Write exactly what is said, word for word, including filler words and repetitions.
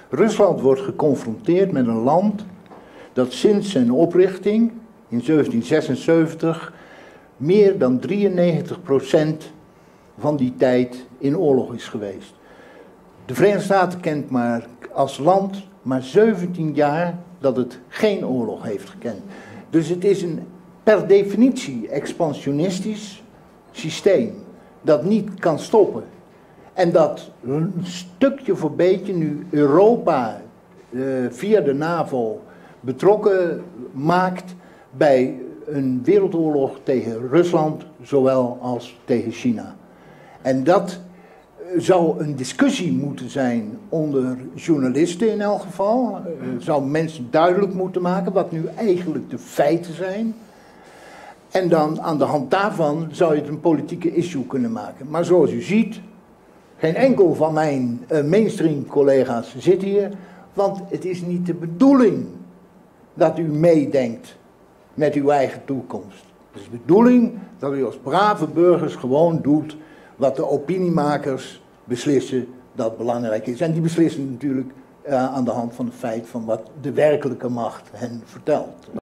Rusland wordt geconfronteerd met een land dat sinds zijn oprichting in zeventien zesenzeventig meer dan drieënnegentig procent van die tijd in oorlog is geweest. De Verenigde Staten kent maar als land maar zeventien jaar dat het geen oorlog heeft gekend. Dus het is een per definitie expansionistisch systeem dat niet kan stoppen. En dat een stukje voor beetje nu Europa uh, via de NAVO betrokken maakt bij een wereldoorlog tegen Rusland, zowel als tegen China. En dat zou een discussie moeten zijn onder journalisten in elk geval. Uh, zou mensen duidelijk moeten maken wat nu eigenlijk de feiten zijn. En dan aan de hand daarvan zou je het een politieke issue kunnen maken. Maar zoals u ziet, geen enkel van mijn uh, mainstream collega's zit hier, want het is niet de bedoeling dat u meedenkt met uw eigen toekomst. Het is de bedoeling dat u als brave burgers gewoon doet wat de opiniemakers beslissen dat belangrijk is. En die beslissen natuurlijk uh, aan de hand van het feit van wat de werkelijke macht hen vertelt.